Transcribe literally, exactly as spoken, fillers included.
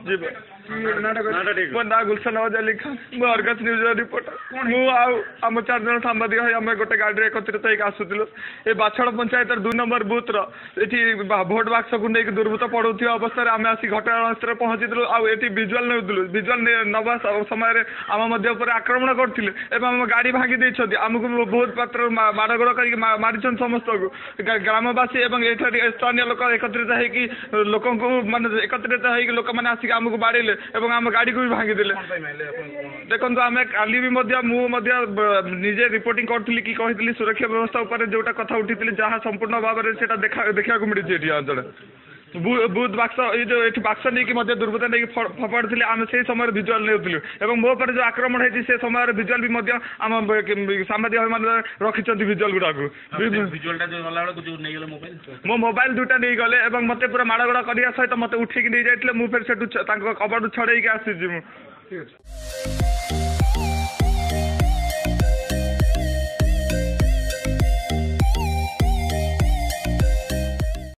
जी मो ना गुलशन अली खान मु अर्गस न्यूज रिपोर्टर मु आम चार जन सांबादिक आम गोटे गाड़ी एकत्रित होकर आसुलु ये बाछड़ पंचायत दुई नंबर बुथ री भोट बाक्स को लेकिन दुर्बृत्त पड़ुवा अवस्था आम आसी घटनास्थल पहुंचीलु आठ विजुआल नेउलु विजुआल नवा समय आम आक्रमण करते आम गाड़ी भांगी देते आमको बहुत पात्र माड़गोड़ कर मारी समस्त को ग्रामवासी और स्थानीय लोक एकत्रित होगी लोक मान एकत्रित होगी लोक मैंने आसिक आमको बाड़े एवं आम गाड़ी को भी भांगी देले देखो आम काली भी निजे रिपोर्टिंग करी कि कही सुरक्षा व्यवस्था उपर जोटा कथा उठी जहाँ संपूर्ण भाव में देखा मिली अंचल बुथ बाक्स ये जो ये बाक्स नहीं दुर्बृत्त नहीं फपाड़ी आम से समय विजुआल नेउलु मो पर जो आक्रमण होती से समय विजुआल भी आम सांबादिक मैंने रखी विजुआल गुड़ा मो मोबाइल दुटा नहीं गले मत पूरा माड़गोड़ करने सहित मत उठेक नहीं जाते मुझे कबाड़ छड़े आसी।